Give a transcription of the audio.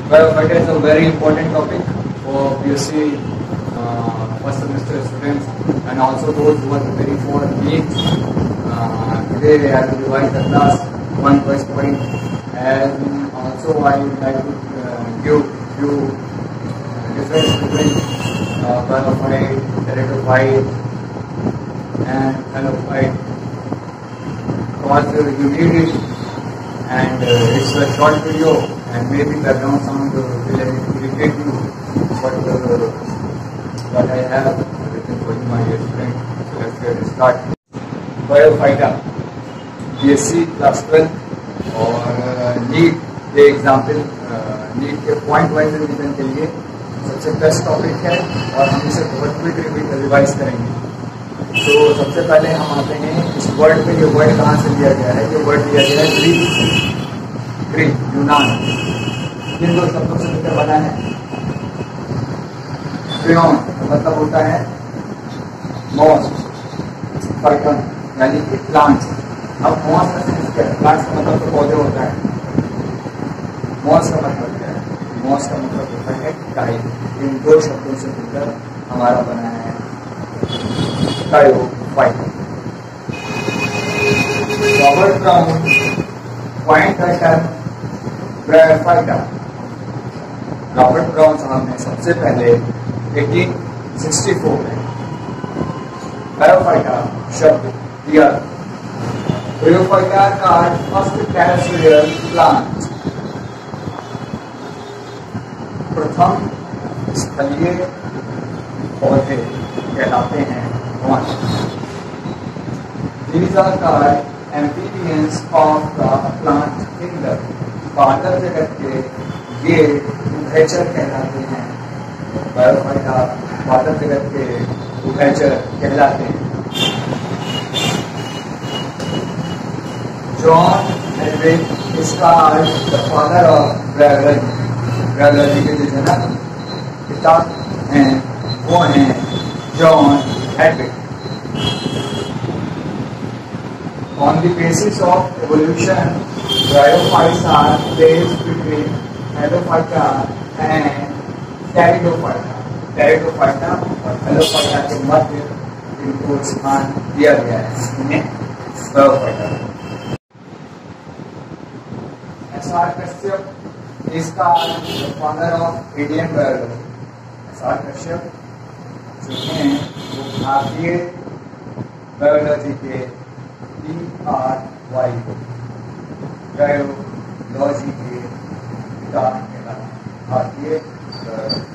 Well, it is a very important topic for BSc first semester students and also those who are preparing for NEET. Today I will revise the class one first point, and also I would like to give few difference between qualified, characterized, and qualified. Because you need it, and it's a short video, and maybe background sound will irritate you, but what I have written for you, my student. So let's get start. Biophyta, BSc class 12 और NEET के examples, NEET के point wise revision के लिए सबसे best topic है और हम इसे बहुत क्विक रिवाइज करेंगे। तो सबसे पहले हम आते हैं इस वर्ड पे। ये वर्ड कहाँ से लिया गया है? ये वर्ड लिया गया है ग्रीक यूनान। किन दो शब्दों से मिलकर बना है? क्रियोन मतलब होता है मॉस, फर्कन यानी कि प्लांट। अब मॉस का सेंस क्या है? प्लांट्स का मतलब तो पौधे होता है। मॉस का मतलब क्या है? मॉस का मतलब होता है टाइप। इन दो शब्दों से मिलकर हमारा बना है bryophyte. Robert Brown point the term bryophyta. Robert Brown साहब ने सबसे पहले 1864 में बायोफाइटा शब्द दिया। बायोफाइटा का फर्स्ट टेरेस्ट्रियल प्लांट, प्रथम स्थलीय पौधे कहलाते हैं। These are called amphibians of the plant kingdom। पादप जगत के ये उभयचर कहलाते हैं। बायोफाइटा पादप जगत के उभयचर कहलाते हैं। John Hedwig is called the father of biology। Biology के जो जनक पिता हैं वो हैं John Hedwig. On the basis of evolution, bryophytes are placed between Halophyta and Pteridophyta। Pteridophyta और Halophyta के मध्य इनको स्थान दिया गया है, इन्हें Bryophyta। S.R. Kashyap is called the father of Indian biology। S.R. Kashyap जो हैं वो भारतीय बायोलॉजी के BRY बायोलॉजी के पिता कहलाते हैं। भारतीय